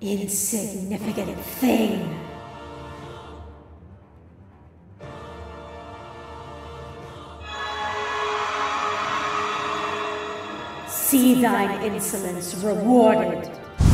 Insignificant thing. See thine insolence rewarded.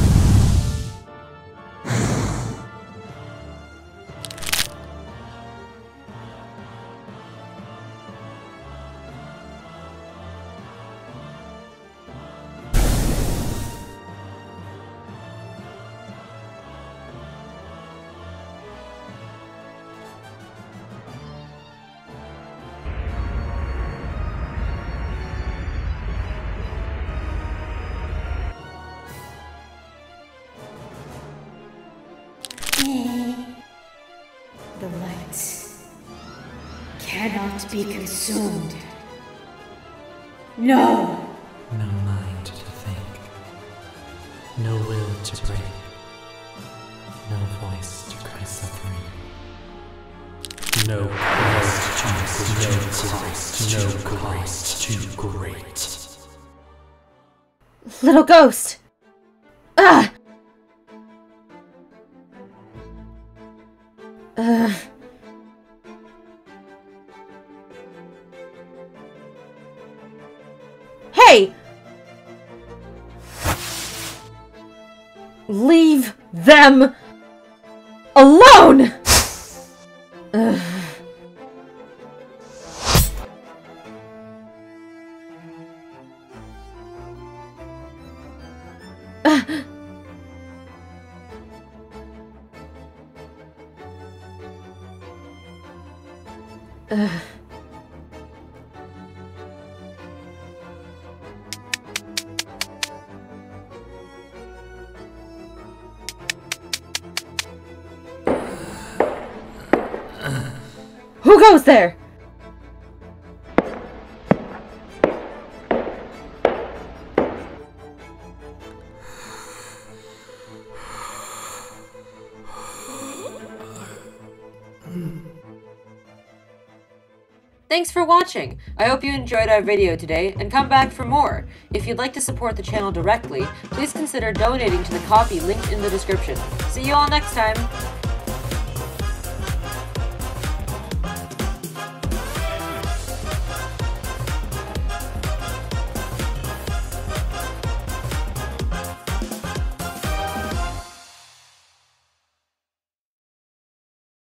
The light cannot be consumed. No! No mind to think. No will to break. No voice to cry suffering. No Christ too great. Little ghost! Ah! Hey! Leave them alone! Who goes there? Thanks for watching! I hope you enjoyed our video today, and come back for more! If you'd like to support the channel directly, please consider donating to the Ko-fi linked in the description. See you all next time!